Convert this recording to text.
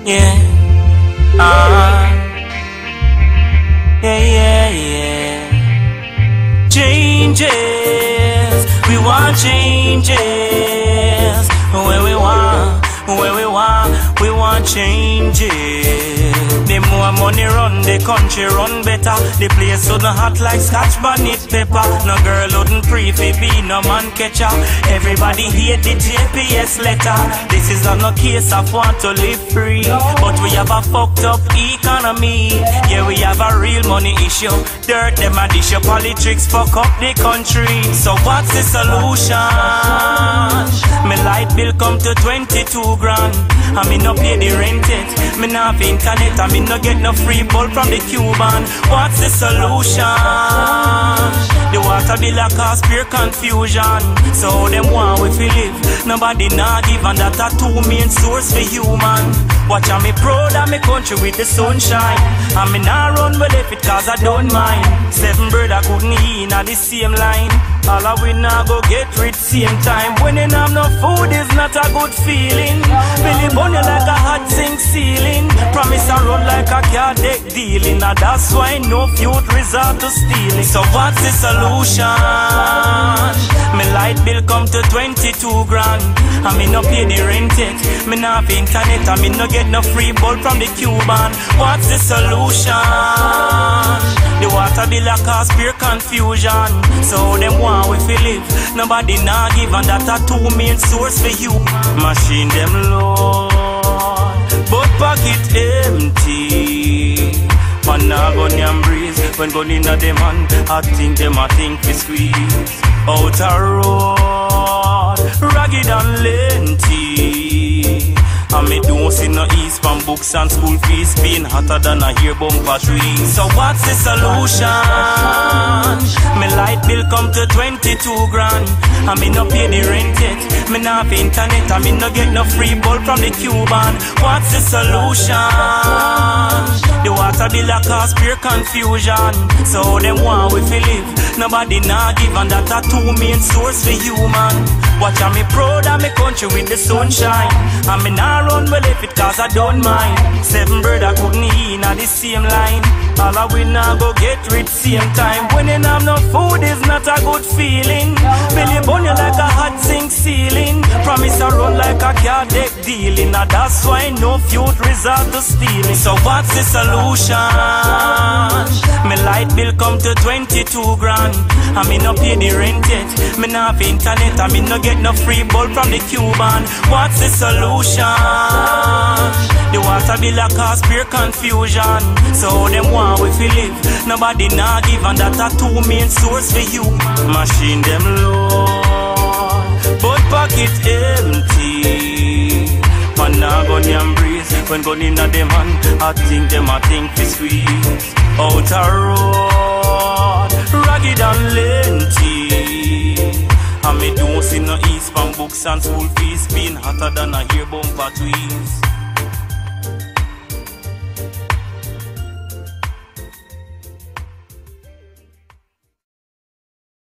Yeah. Yeah. Changes. We want changes. Where we want changes. The more money run, the country run better. The place wouldn't hot like Scotch bonnet pepper. No girl wouldn't prefer be no man catcher. Everybody hate the JPS letter. This is not no case of want to live free, but we have a fucked up economy. Yeah, we have a real money issue. Dirt them a dish up, politics fuck up the country. So what's the solution? My light bill come to 22 grand. I mean no pay the rent it. Me not have internet. I mean no get no free bulb from the Cuban. What's the solution? The water bill a cause pure confusion. So them want we feel live. Nobody not give, and that a two main source for human. Watch how me proud of me country with the sunshine. And me not run with it cause I don't mind. 7 bird I couldn't eat at the same line. All of we now go get rich same time. When you have no food is not a good feeling. Billy bunny like a hot zinc ceiling. Promise I run like a car deck dealing. And that's why no youth resort to stealing. So what's the solution? My light bill come to 22 grand. I mean no pay the rent it. Me not have internet. I mean no get no free bulb from the Cuban. What's the solution? The water bill a cause pure confusion. So them want we feel live. Nobody nah give, and that a two main source for you. Machine them low, but pocket empty. Man nah gun and breeze. When gun inna them hand, I think fi squeeze. Outer road, ragged and lengthy. And me don't see no ease from books and school fees being hotter than a hair bumper tree. So what's the solution? My light bill come to 22 grand. I mean no pay the rent it. Me not have internet. I mean no get no free bulb from the Cuban. What's the solution? The water bill a cause pure confusion. So them want we feel live. Nobody nah give, and that a two main source for human. Watch how me proud of me country with the sunshine. And me nah run well if it cause I don't mind. 7 bird I couldn't eat at the same line. All of we now go get rich same time. When you have no food is not a good feeling. Billy bunny like a hot zinc ceiling. Promise I run like a car deck dealing. And that's why no youth resort to stealing. So what's the solution? My light bill come to 22 grand. I mean no pay the rent it. Me not have internet. I mean no get no free bulb from the Cuban. What's the solution? The water bill a cause pure confusion. So them want we feel live. Nobody nah give, and that a two main source for you. Machine them low, but pocket empty. Man nah gun and breeze. When gun inna them hand, I think fi squeeze. Outer road, ragged and lengthy. And me don't see no ease from books and school fees being hotter than a hair bumper tweeze.